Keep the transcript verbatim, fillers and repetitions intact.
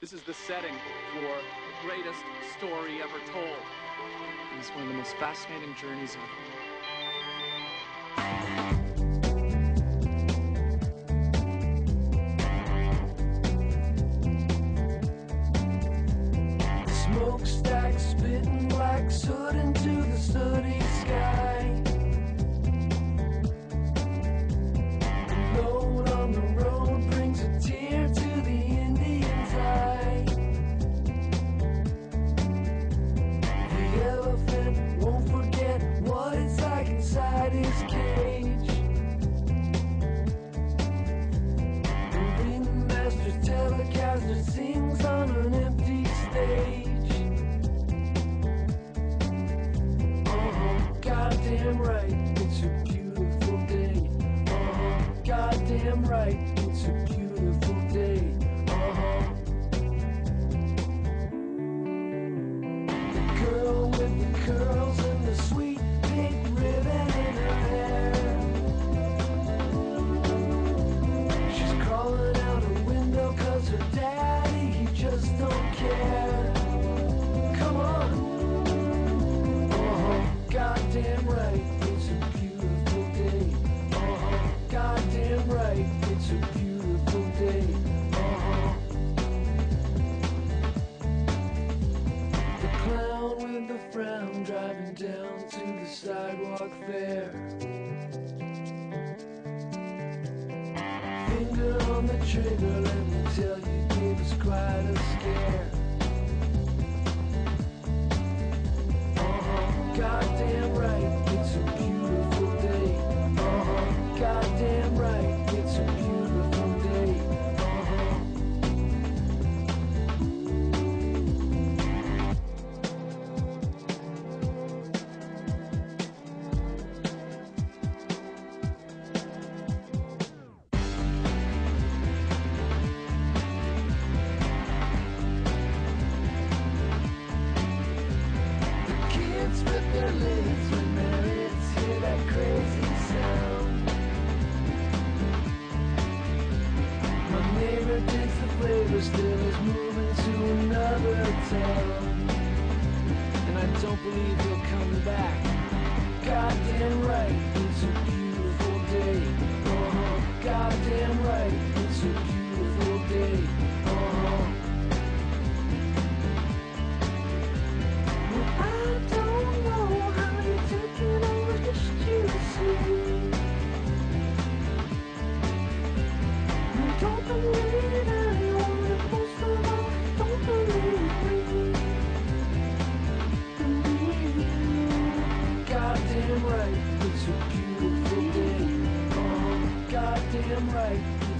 This is the setting for the greatest story ever told. It's one of the most fascinating journeys ever. Smokestack spitting black soot into the sooty sky. The load on the road brings a tear to the Indian's eye. The elephant won't forget what it's like inside his cage. The ringmaster's telecaster sings on an empty stage. Goddamn right, it's a beautiful day. Uh-huh. Goddamn right, it's a beautiful day. Uh-huh. The girl with the curls and the sweet pink ribbon in her hair. She's crawling out her window cause her daddy, he just don't care. Come on. Goddamn right, it's a beautiful day. Uh-huh. Goddamn right, it's a beautiful day. Uh-huh. The clown with the frown driving down to the sidewalk fair. Finger on the trigger, let me tell you, gave us quite a scare. Goddamn right, it's a beautiful day. Uh-huh. Goddamn right, it's a beautiful day. Uh-huh. The kids with their lids when their heads hear that crazy sound. My neighbor digs the flavor, still is moving to another town. And I don't believe he'll come back. Goddamn right, it's a beautiful day. Uh-huh. Goddamn right, it's a beautiful day. Uh-huh. Well, I don't know how you took it all, just you see. Don't believe anyone, and most of all, don't believe me. Believe you. Goddamn right, it's a beautiful day. Uh-huh. Goddamn right.